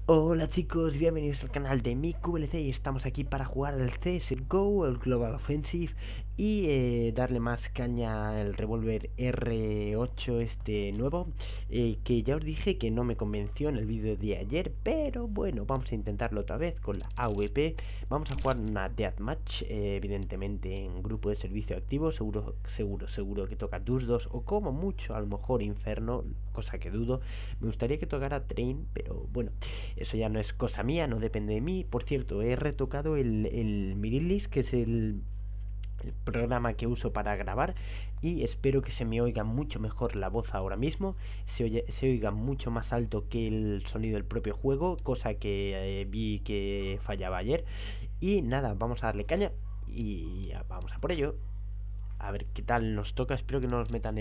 Hola chicos, bienvenidos al canal de MiQLC y estamos aquí para jugar al CSGO, el Global Offensive y darle más caña al revólver R8 este nuevo, que ya os dije que no me convenció en el vídeo de ayer, pero bueno, vamos a intentarlo otra vez con la AWP. Vamos a jugar una Deathmatch, evidentemente en grupo de servicio activo, seguro que toca Dus 2 o como mucho a lo mejor Inferno, cosa que dudo. Me gustaría que tocara Train, pero bueno, eso ya no es cosa mía, no depende de mí. Por cierto, he retocado el Mirilis, que es el programa que uso para grabar, y espero que se me oiga mucho mejor la voz ahora mismo, se oiga mucho más alto que el sonido del propio juego, cosa que vi que fallaba ayer. Y nada, vamos a darle caña y vamos a por ello. A ver qué tal nos toca. Espero que no nos metan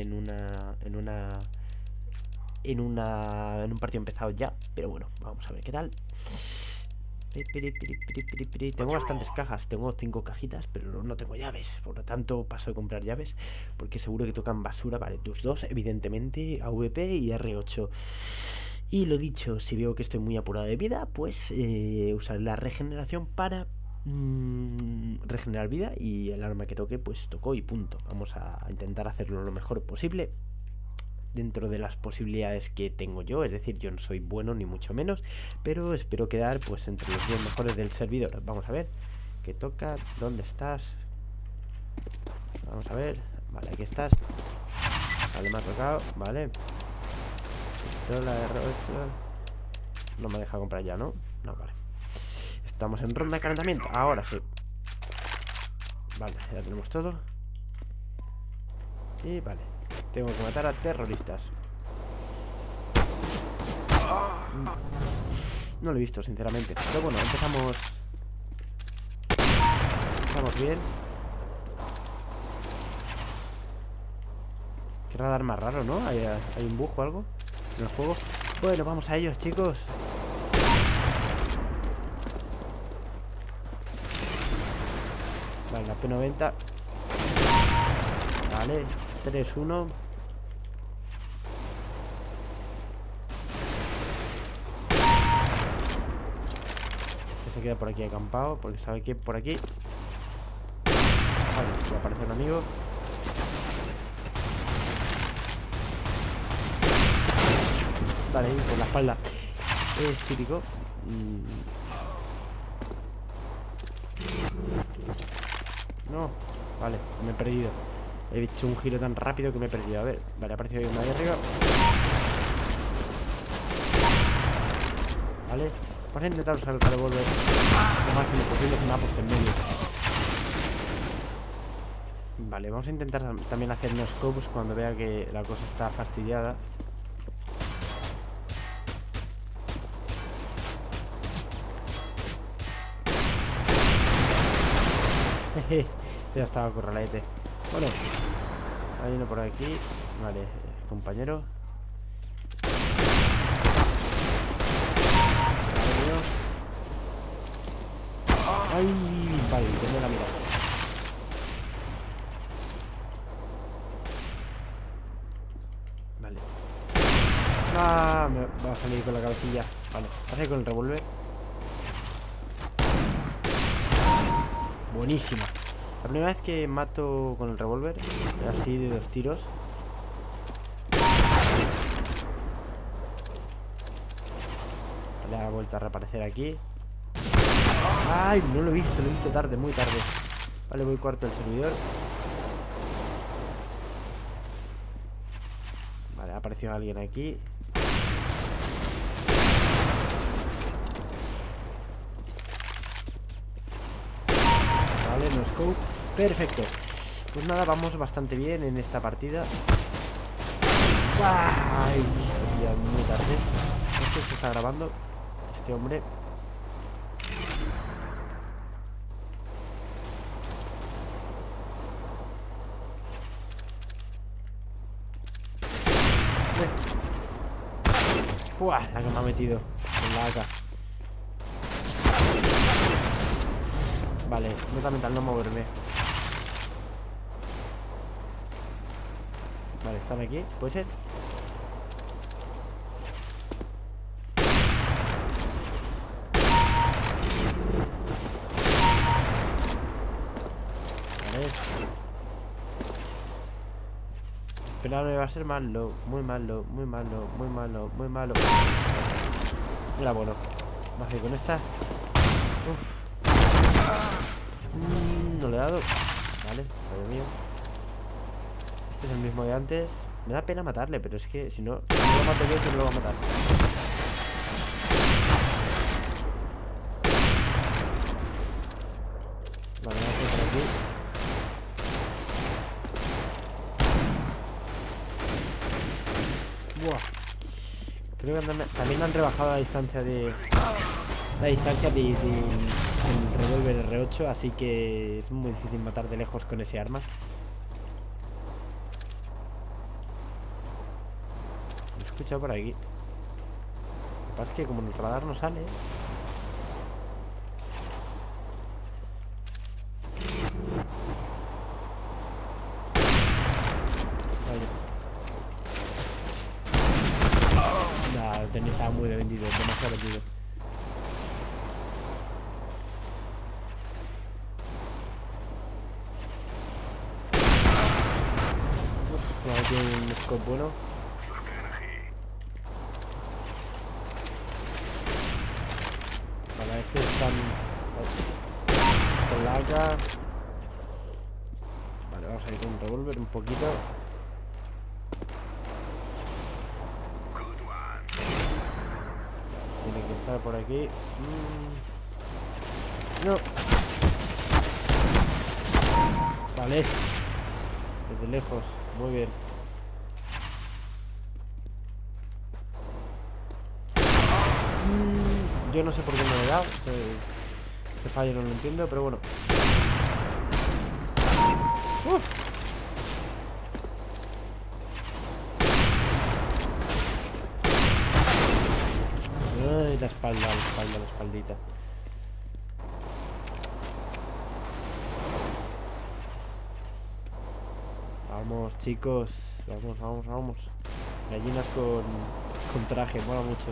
en un partido empezado ya, pero bueno, vamos a ver qué tal. Tengo bastantes cajas, tengo 5 cajitas, pero no tengo llaves, por lo tanto paso de comprar llaves porque seguro que tocan basura. Vale, tus dos, evidentemente, AVP y R8. Y lo dicho, si veo que estoy muy apurado de vida, pues usaré la regeneración para regenerar vida, y el arma que toque pues tocó y punto. Vamos a intentar hacerlo lo mejor posible dentro de las posibilidades que tengo yo. Es decir, yo no soy bueno ni mucho menos, pero espero quedar pues entre los 10 mejores del servidor. Vamos a ver qué toca. ¿Dónde estás? Vamos a ver. Vale, aquí estás. Vale, me ha tocado. Vale. Pistola R8. No me deja comprar ya, ¿no? No, vale. Estamos en ronda de calentamiento. Ahora sí. Vale, ya tenemos todo. Y vale, tengo que matar a terroristas. No lo he visto, sinceramente. Pero bueno, empezamos bien. Qué radar más raro, ¿no? Hay un bug o algo en el juego. Bueno, vamos a ellos, chicos. Vale, la P90. Vale, 3-1. Se queda por aquí acampado porque sabe que por aquí. Vale, ya aparece un amigo. Vale, ahí por la espalda. Es típico. No, vale, me he perdido. He hecho un giro tan rápido que me he perdido. A ver, vale, ha aparecido ahí una de arriba. Vale, vamos a intentar usar el revólver lo máximo posible, que me ha puesto en medio. Vale, vamos a intentar también hacer unos scopes cuando vea que la cosa está fastidiada. Jeje, ya estaba corralete. Bueno, hay uno por aquí. Vale, compañero. Ay, vale, tengo la mirada. Vale. Ah, me va a salir con la cabecilla. Vale, pasa con el revólver. Buenísimo. La primera vez que mato con el revólver, así de 2 tiros. Vale, ha vuelto a reaparecer aquí. Ay, no lo he visto tarde, muy tarde. Vale, voy cuarto del servidor. Vale, ha aparecido alguien aquí. Vale, no scope. Perfecto. Pues nada, vamos bastante bien en esta partida. Ay, ya muy tarde. Esto se está grabando. Este hombre. ¡Buah! La que me ha metido con la AK. Vale, nota mental, no moverme. Vale, están aquí, ¿puede ser? acercarme va a ser malo. Muy malo, muy malo, muy malo, muy malo. Mira, bueno. Baje con esta. Uf. No le he dado. Vale, fallo mío. Este es el mismo de antes. Me da pena matarle, pero es que si no lo mato yo, ¿quién lo va a matar? Vale, vamos a ir por aquí. Buah. Creo que también han rebajado la distancia del revólver R8, así que es muy difícil matar de lejos con ese arma. Lo he escuchado por aquí. Lo que pasa es que como en el radar no sale. Estaba muy vendido, demasiado vendido. Vale, tiene un scope bueno. Vale, este están con la AK. Vale, vamos a ir con un revólver un poquito. Tiene que estar por aquí. No. Vale. Desde lejos. Muy bien. Yo no sé por qué no le he dado. Este fallo no lo entiendo, pero bueno. Ay, la espaldita. Vamos, chicos. Vamos. Gallinas con traje, mola mucho.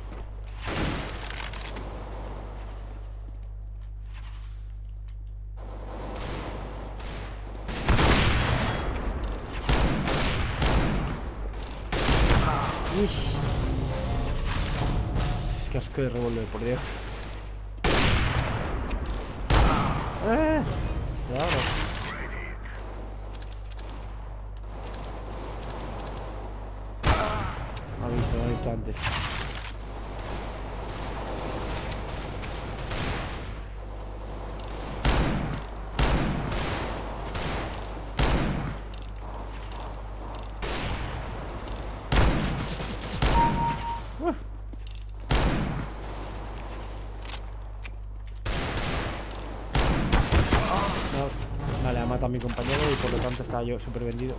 Es que asco de revólver, por Dios. Claro. Me ha visto antes. Vale, ha matado a mi compañero y por lo tanto estaba yo súper vendido.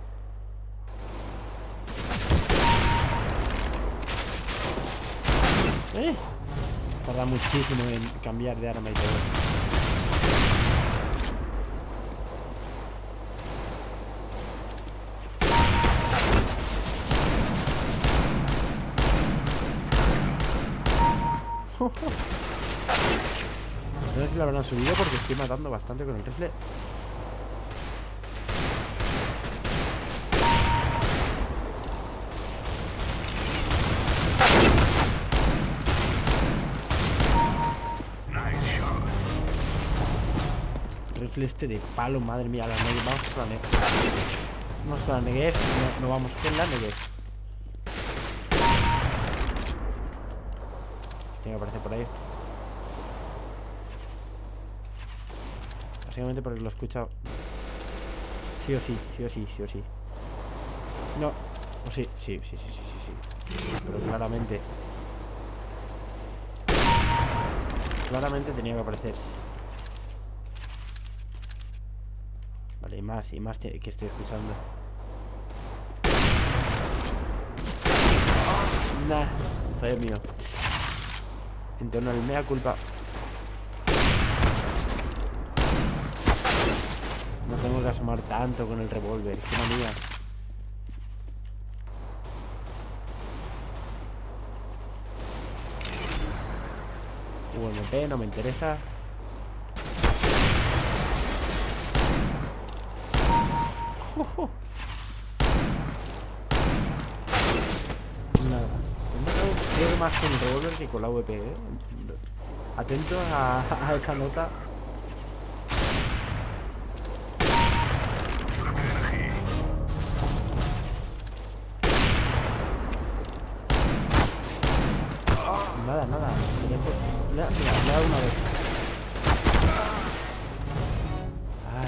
Tarda muchísimo en cambiar de arma y todo. No sé si lo habrán subido porque estoy matando bastante con el rifle. El rifle este de palo, madre mía, la Negev. Vamos con la Negev. Vamos con la Negev. No vamos con la Negev. Tiene que aparecer por ahí. Básicamente porque lo he escuchado. Sí o sí. No. O sí. Sí. Pero claramente. Claramente tenía que aparecer. Vale, y más que estoy escuchando. Nah, fallo mío. Entonces el mea culpa. No tengo que asomar tanto con el revólver. Qué manía. UMP no me interesa. veo más con el revólver que con la AWP, ¿eh? Atentos a esa nota. Nada, nada. Le ha dado una vez. Ay.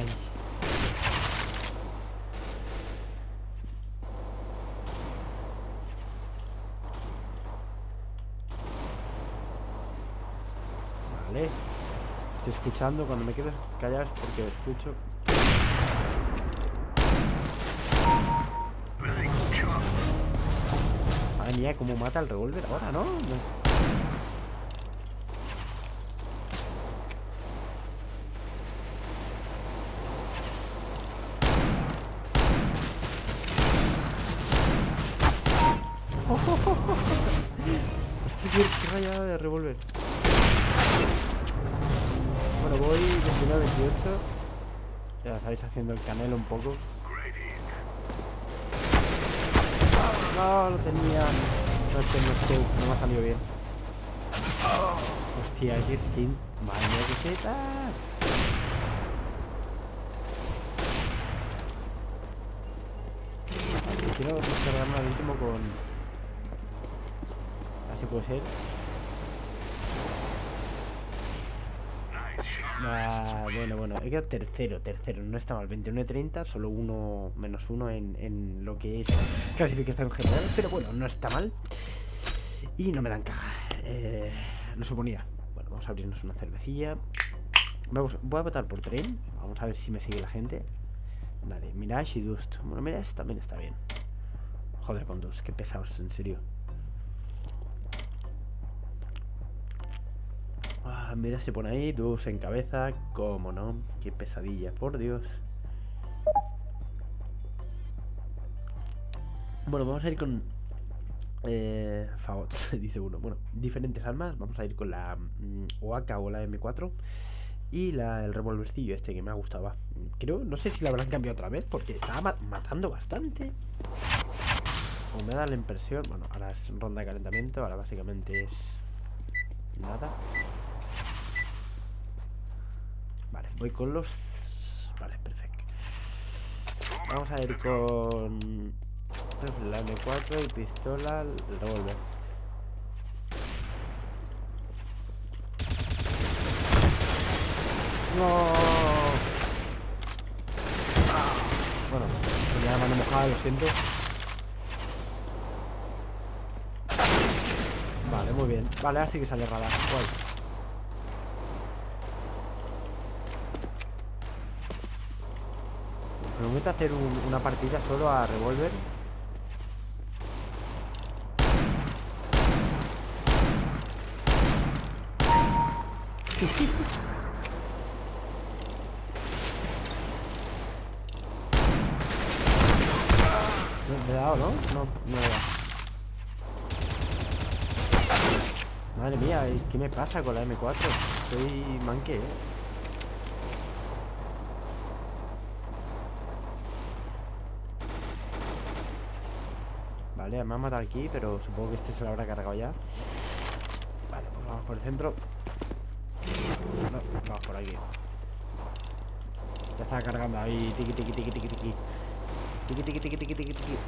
Vale. Estoy escuchando. Cuando me quedo callado es porque escucho. Madre mía, cómo mata el revólver ahora, ¿no? Hostia, qué rayada de revólver. Bueno, voy 29-28. Ya sabéis, haciendo el canelo un poco. No, lo tenía. No tengo scope, no me ha salido bien. Hostia, qué skin. Madre mía, qué seta. Quiero descargarme al último con... Así puede ser. Ah, bueno, he quedado tercero, no está mal, 21-30, solo uno menos uno en lo que es clasificación general, pero bueno, no está mal. Y no me dan caja, lo suponía. Bueno, vamos a abrirnos una cervecilla. Voy a votar por tren, vamos a ver si me sigue la gente. Nadie, Mirage y Dust. Bueno, Mirage también está bien. Joder con Dust, qué pesados, en serio. Mira, se pone ahí, Dust en cabeza, cómo no, qué pesadilla, por Dios. Bueno, vamos a ir con Fagots, dice uno. Bueno, diferentes armas, vamos a ir con la OAK o la M4 y el revolvercillo este que me ha gustado, va. Creo, no sé si la habrán cambiado otra vez porque estaba matando bastante. O me da la impresión, bueno, ahora es ronda de calentamiento, ahora básicamente es nada. Vale, voy con los... Vale, perfecto. Vamos a ir con la M4, el pistola, el revólver. ¡No! Bueno, tenía la mano mojada, lo siento. Vale, muy bien. Vale, ahora sí que sale radar. Guay. Me gusta hacer una partida solo a revólver. ¿Le he dado, no? No le he dado. Madre mía, ¿qué me pasa con la M4? Estoy manque, Vale, me ha matado aquí, pero supongo que este se lo habrá cargado ya. Vale, pues vamos por el centro. No, vamos por aquí. Ya está cargando ahí. Tiki, tiki, tiki, tiki, tiki. Tiki, tiki, tiki, tiki, tiki, tiki.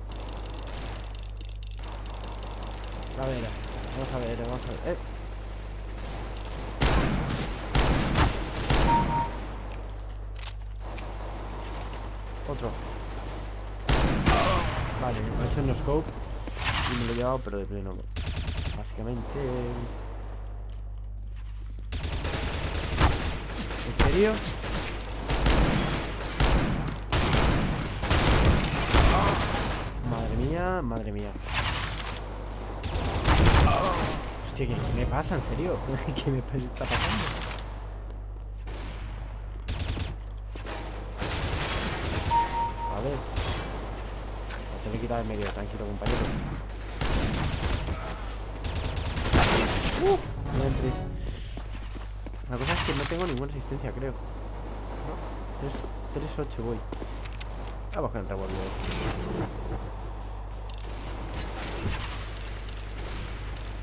A ver, vamos a ver, vamos a ver. Otro. Vale, me ha hecho un scope y me lo he llevado, pero de pleno. Básicamente. ¿En serio? Madre mía, madre mía. Hostia, ¿qué me pasa? ¿En serio? ¿Qué me está pasando? A ver. Lo tengo que quitar de medio, tranquilo, compañero. No entré. La cosa es que no tengo ninguna asistencia, creo. No, 3-8 voy. Vamos con el revólver.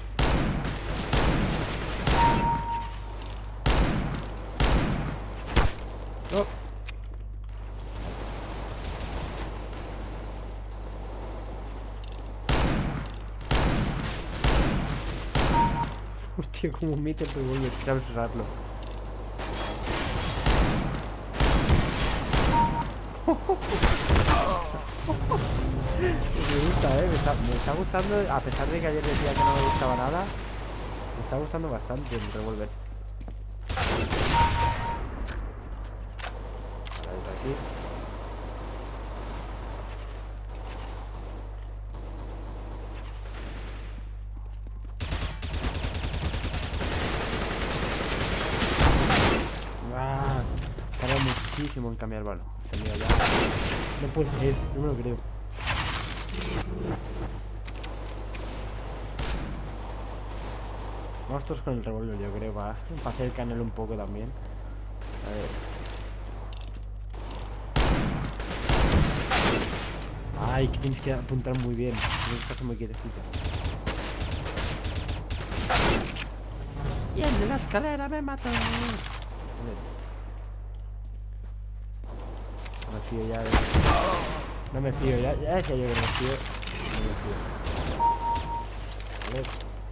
Hostia, como mete el revólver, sabes usarlo. Me gusta, me está gustando, a pesar de que ayer decía que no me gustaba nada. Me está gustando bastante el revólver. Vale, otro aquí. Tarda muchísimo en cambiar balo. Ya. No puede ser, no me lo creo. Vamos todos con el revólver, yo creo, para hacer el canelo un poco también. A ver. Ay, que tienes que apuntar muy bien. No estás muy quietecito. Y el de la escalera me mató. No me fío ya de... No me fío, ya decía yo que no me fío. No me fío. A ver.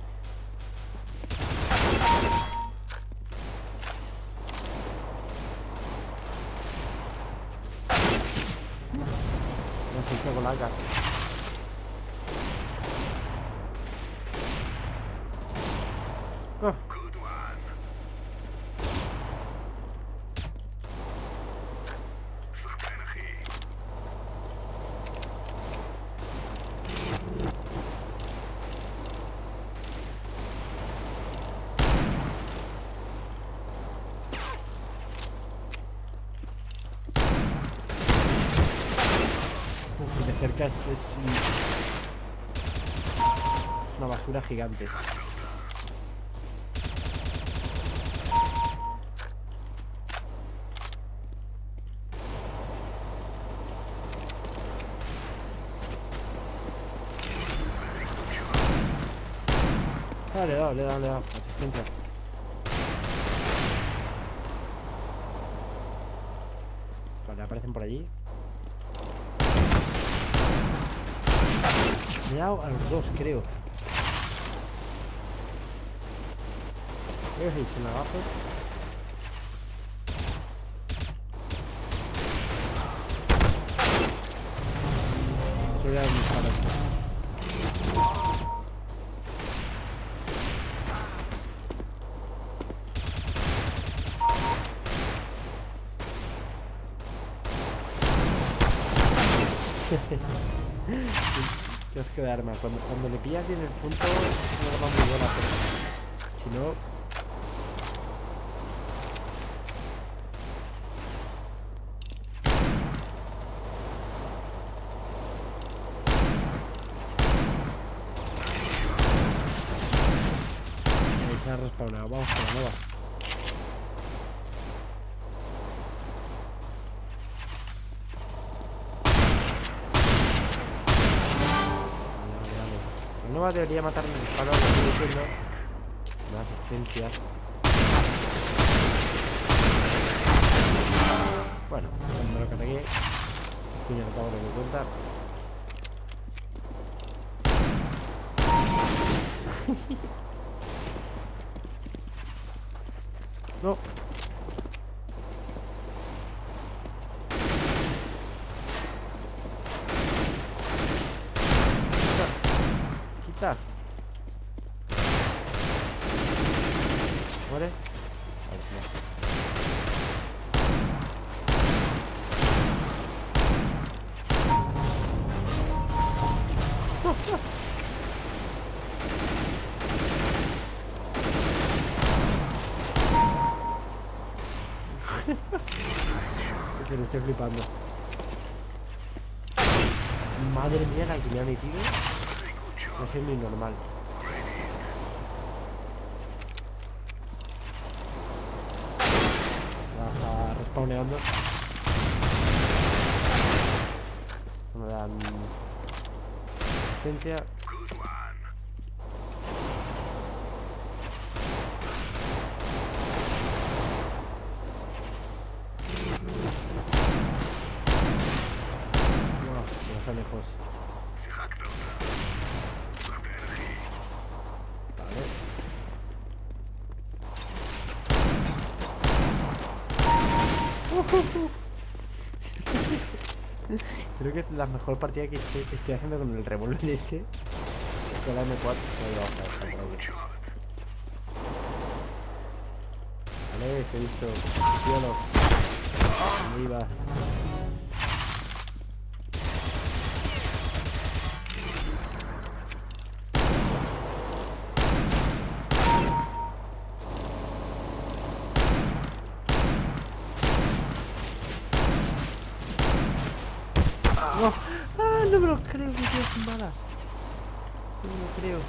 No sé qué con la cara. Oh. Si te acercas es una basura gigante. Ah, le he dado. Asistencia. Vale, aparecen por allí. Le he dado a los dos, creo. Creo que se me abajo. Solo le he dado un disparo. Qué asco de arma. Cuando le pillas bien el punto, no va muy buena, pero si no... Ahí se ha respawnado. Vamos con la nueva. La nueva debería matarme el disparo, lo estoy diciendo. No asistencia. Bueno, cuando lo cargué, al fin y al cabo lo doy cuenta. No. Quita. ¿Muere? Ahí está. Que lo estoy flipando. Madre mía, la que me ha metido. No es ni normal. Va respawneando. No me dan asistencia. Lejos. Vale. Creo que es la mejor partida que estoy haciendo con el revólver este. Con la M4. Vale, te he visto. Cielo. ¿Dónde ibas? ¡No! ¡Ah! No me lo creo que tío sin balas. No me lo creo.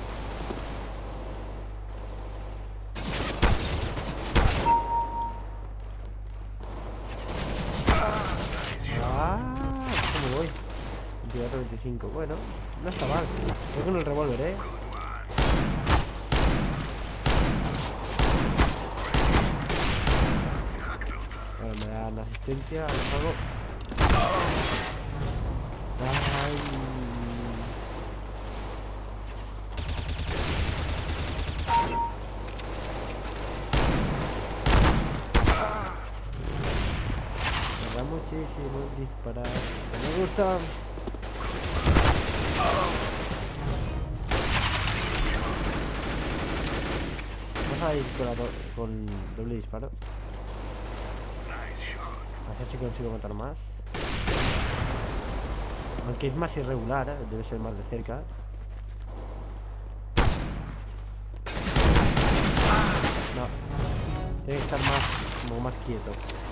¡Ah! ¿Cómo voy? 24-25. Bueno, no está mal. Voy con el revólver, ¿eh? Ahora me dan asistencia. Lo hago. Ay. Me da muchísimo disparar. Me gusta. Vamos a ir con doble disparo. A ver si consigo matar más. Aunque es más irregular, ¿eh? Debe ser más de cerca. No. Tiene que estar más, como más quieto.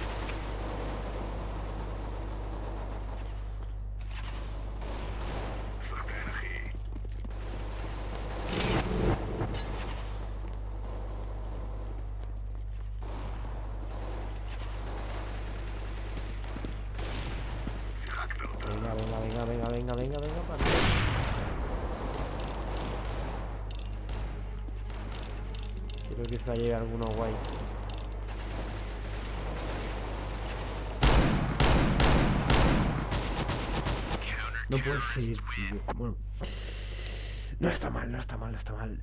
Venga, para. Creo que se va a llevar alguno guay. No puede ser, tío. Bueno. No está mal.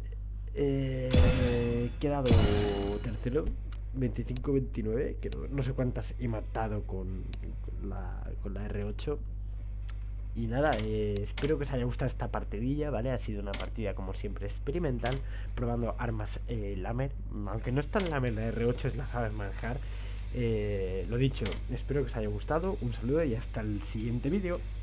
He quedado tercero. 25-29. Que no sé cuántas he matado con la R8. Y nada, espero que os haya gustado esta partidilla, ¿vale? Ha sido una partida como siempre experimental, probando armas Lamer. Aunque no es tan Lamer, la R8 la sabes manejar. Lo dicho, espero que os haya gustado, un saludo y hasta el siguiente vídeo.